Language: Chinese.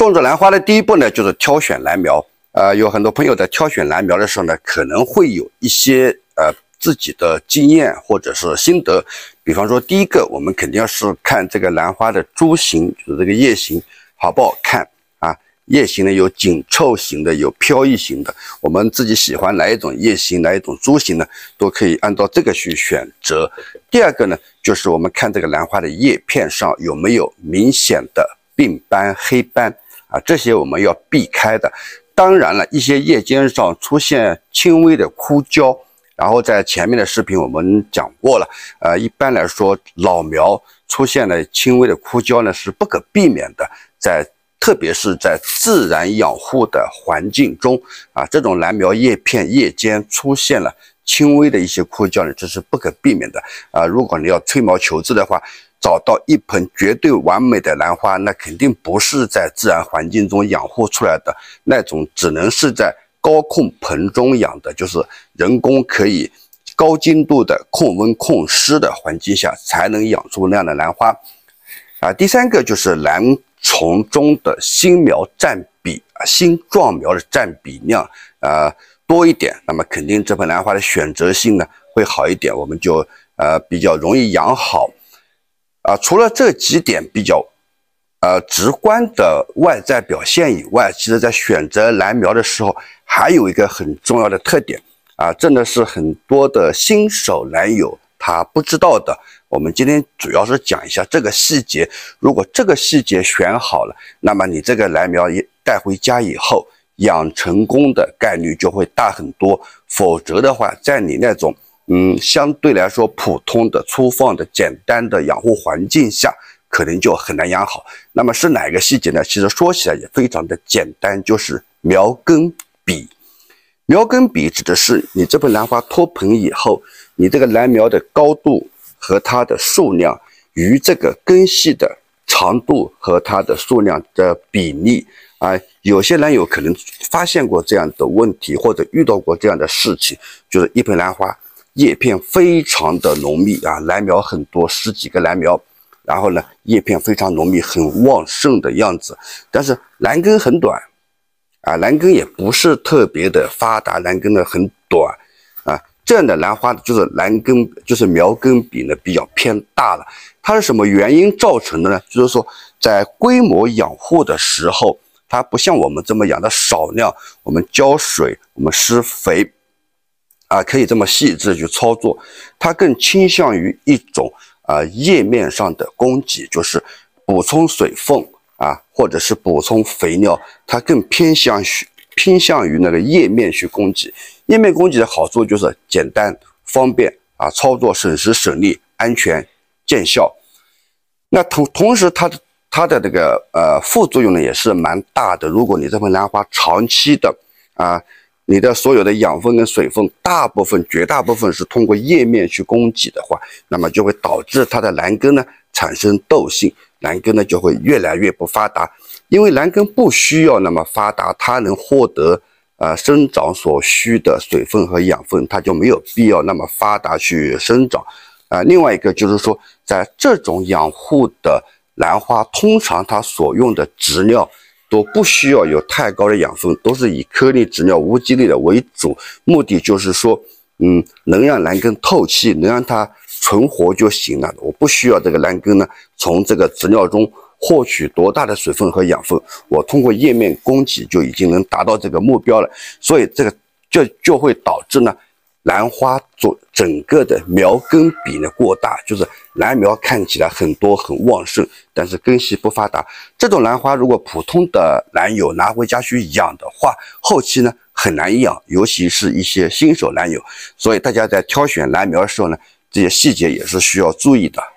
种植兰花的第一步呢，就是挑选兰苗。有很多朋友在挑选兰苗的时候呢，可能会有一些自己的经验或者是心得。比方说，第一个，我们肯定是看这个兰花的株型，就是这个叶形好不好看啊？叶形呢有紧凑型的，有飘逸型的。我们自己喜欢哪一种叶形，哪一种株型呢，都可以按照这个去选择。第二个呢，就是我们看这个兰花的叶片上有没有明显的病斑、黑斑啊，这些我们要避开的。当然了，一些叶尖上出现轻微的枯焦，然后在前面的视频我们讲过了，一般来说老苗出现了轻微的枯焦呢是不可避免的，特别是在自然养护的环境中啊，这种兰苗叶片叶尖出现了轻微的一些枯焦呢，这是不可避免的啊。如果你要吹毛求疵的话，找到一盆绝对完美的兰花，那肯定不是在自然环境中养护出来的，那种只能是在高控盆中养的，就是人工可以高精度的控温控湿的环境下才能养出那样的兰花啊。第三个就是兰丛中的新苗占比啊，新壮苗的占比量多一点，那么肯定这盆兰花的选择性呢会好一点，我们就比较容易养好。除了这几点比较直观的外在表现以外，其实在选择兰苗的时候，还有一个很重要的特点啊，真的是很多的新手兰友他不知道的。我们今天主要是讲一下这个细节，如果这个细节选好了，那么你这个兰苗带回家以后，养成功的概率就会大很多。否则的话，在你那种相对来说普通的、粗放的、简单的养护环境下，可能就很难养好。那么是哪个细节呢？其实说起来也非常的简单，就是苗根比。苗根比指的是你这盆兰花脱盆以后，你这个兰苗的高度和它的数量与这个根系的长度和它的数量的比例啊。有些兰友可能发现过这样的问题，或者遇到过这样的事情，就是一盆兰花叶片非常的浓密啊，兰苗很多，10几个兰苗，然后呢，叶片非常浓密，很旺盛的样子，但是兰根很短啊，兰根也不是特别的发达，兰根呢很短啊，这样的兰花就是兰根就是苗根比呢比较偏大了。它是什么原因造成的呢？就是说在规模养护的时候，它不像我们这么养的少量，我们浇水，我们施肥。可以这么细致去操作，它更倾向于一种叶面上的供给，就是补充水分或者是补充肥料，它更偏向于那个叶面去供给。叶面供给的好处就是简单方便操作省时省力，安全见效。那同时它的这个副作用呢也是蛮大的。如果你这盆兰花长期的你的所有的养分跟水分绝大部分是通过叶面去供给的话，那么就会导致它的兰根呢产生窦性，兰根呢就会越来越不发达。因为兰根不需要那么发达，它能获得生长所需的水分和养分，它就没有必要那么发达去生长。另外一个就是说，在这种养护的兰花，通常它所用的植料都不需要有太高的养分，都是以颗粒植料、无机粒的为主，目的就是说，能让兰根透气，能让它存活就行了。我不需要这个兰根呢，从这个植料中获取多大的水分和养分，我通过叶面供给就已经能达到这个目标了。所以就会导致呢，兰花整个的苗根比呢过大，就是兰苗看起来很多很旺盛，但是根系不发达。这种兰花如果普通的兰友拿回家去养的话，后期呢很难养，尤其是一些新手兰友。所以大家在挑选兰苗的时候呢，这些细节也是需要注意的。